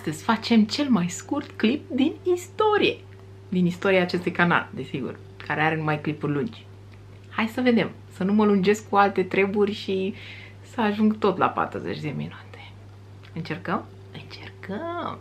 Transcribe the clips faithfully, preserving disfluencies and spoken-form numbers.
astăzi facem cel mai scurt clip din istorie. Din istoria acestui canal, desigur, care are numai clipuri lungi. Hai să vedem, să nu mă lungesc cu alte treburi și să ajung tot la patruzeci de minute. Încercăm? Încercăm!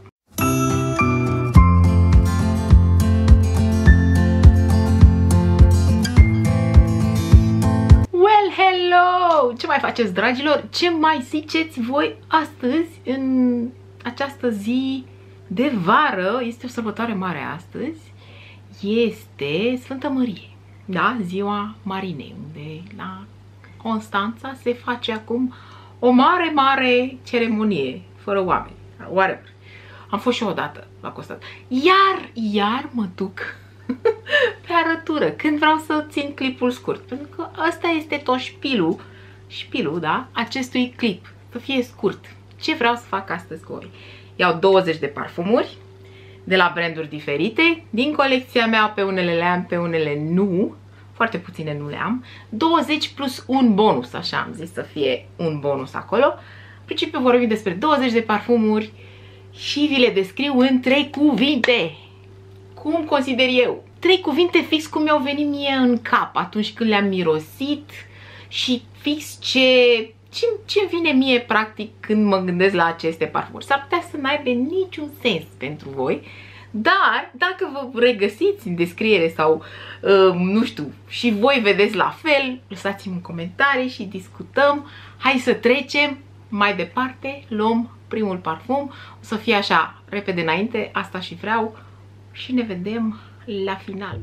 Well, hello! Ce mai faceți, dragilor? Ce mai ziceți voi astăzi, în această zi de vară? Este o sărbătoare mare astăzi. Este Sfântă Mărie, da? Ziua Marinei, unde la Constanța se face acum o mare, mare ceremonie, fără oameni, whatever. Am fost și eu odată la Constanța. Iar, iar mă duc pe arătură, când vreau să țin clipul scurt. Pentru că ăsta este tot șpilul, șpilul, da? Acestui clip, să fie scurt. Ce vreau să fac astăzi cu voi? Iau douăzeci de parfumuri de la branduri diferite. Din colecția mea, pe unele le am, pe unele nu. Foarte puține nu le am. douăzeci plus un bonus, așa am zis să fie un bonus acolo. În principiu vorbim despre douăzeci de parfumuri și vi le descriu în trei cuvinte. Cum consider eu? Trei cuvinte fix cum mi-au venit mie în cap atunci când le-am mirosit și fix ce, ce, ce vine mie practic când mă gândesc la aceste parfumuri. S-ar putea să n-aibă niciun sens pentru voi, dar dacă vă regăsiți în descriere sau uh, nu știu, și voi vedeți la fel, lăsați-mi în comentarii și discutăm. Hai să trecem mai departe, luăm primul parfum, o să fie așa repede înainte, asta și vreau. Și ne vedem la final.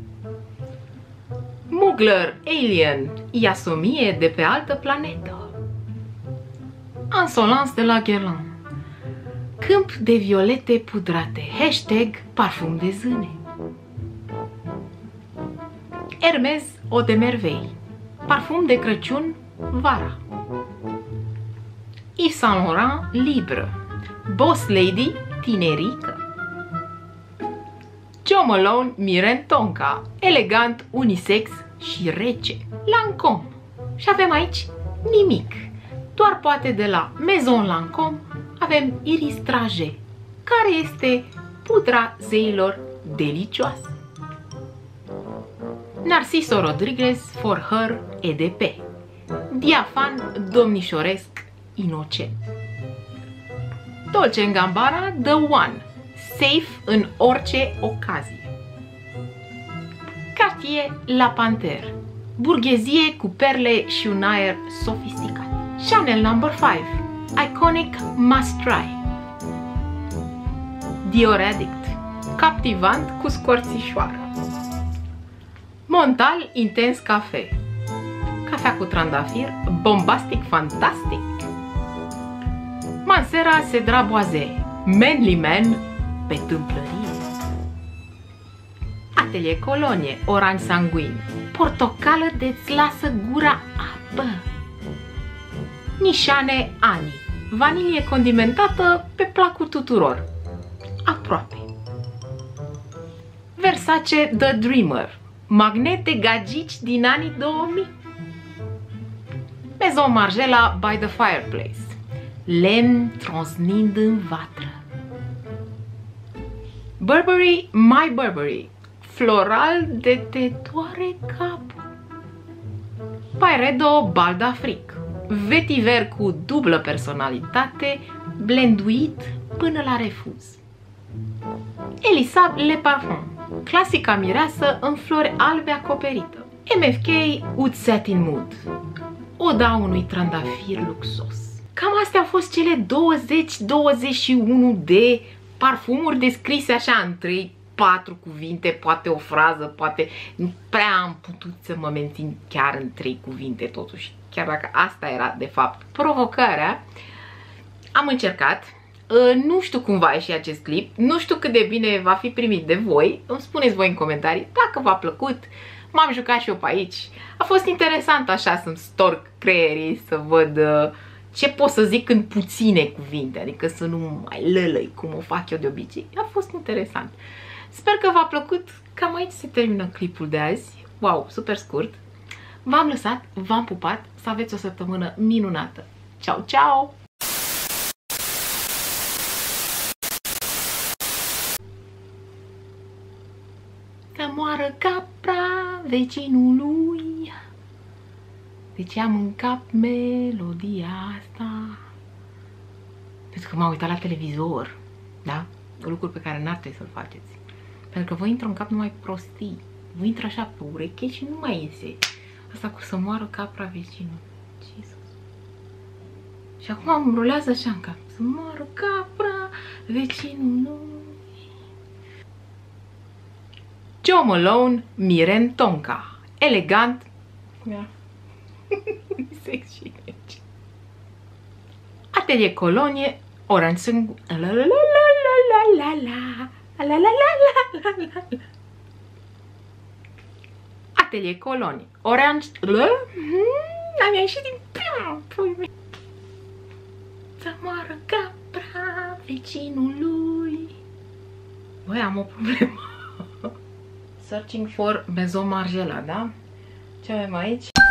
Mugler Alien, Iasomie de pe altă planetă. Insolence de la Guerlain. Câmp de violete pudrate. Hashtag parfum de zâne. Hermes Eau de Merveille. Parfum de Crăciun vara. Yves Saint Laurent Libre. Boss Lady tinerică. Jo Malone Miren Tonka, elegant, unisex și rece. Lancôme. Și avem aici nimic. Doar poate de la Maison Lancôme avem Iris Trage, care este pudra zeilor delicioase. Narciso Rodriguez For Her E D P. Diafan domnișoresc inocent. Dolce and Gabbana The One. Safe în orice ocazie. Cartier La Panthère. Burghezie cu perle și un aer sofisticat. Chanel number five. Iconic Must Try. Dior Addict. Captivant cu scorțișoară. Montal Intens Cafe. Cafea cu trandafir. Bombastic Fantastic. Mansera Cedra Boisé. Manly Man pe tâmplărie. Atelier Colonie Orange Sanguin. Portocală de-ți lasă gura apă. Nișane Ani. Vanilie condimentată pe placul tuturor. Aproape. Versace The Dreamer. Magnete gagici din anii două mii. Maison Margiela By the Fireplace. Lemn trosnind în vatră. Burberry My Burberry. Floral de te doare capul. Byredo Baldafric. Vetiver cu dublă personalitate, blenduit până la refuz. Elisa Le Parfum. Clasica mireasă în flori albe acoperită. M F K Oud Satin Mood. Oda unui trandafir luxos. Cam astea au fost cele douăzeci douăzeci și unu de parfumuri descrise așa în trei patru cuvinte, poate o frază, poate nu prea am putut să mă mențin chiar în trei cuvinte totuși, chiar dacă asta era de fapt provocarea. Am încercat, nu știu cum va ieși acest clip, nu știu cât de bine va fi primit de voi, îmi spuneți voi în comentarii dacă v-a plăcut. M-am jucat și eu pe aici, a fost interesant așa să-mi storc creierii, să văd ce pot să zic în puține cuvinte, adică să nu mai lălăi cum o fac eu de obicei. A fost interesant. Sper că v-a plăcut. Cam aici se termină clipul de azi. Wow, super scurt. V-am lăsat, v-am pupat, să aveți o săptămână minunată. Ciao, ciao! moară capra vecinului. Deci am în cap melodia asta. Pentru că m-am uitat la televizor, da? Lucruri pe care n-ar trebui să-l faceți. Pentru că vă intră în cap numai prostii. Vă intră așa pe ureche și nu mai iese. Asta cu să moară capra vecinul. Jesus. Și acum îmi rulează așa în cap. Să moară capra vecinul. Joe Malone, Miren Tonka. Elegant. Sexy. Atelier Colonie, Orange Sun. La la la la la la la la la la la la la. Atelier Colonie, Orange. Am ieșit din prima. Să moară capra vecinului. Băi, am o problemă. Searching for Maison Margiela, da? Ce avem aici?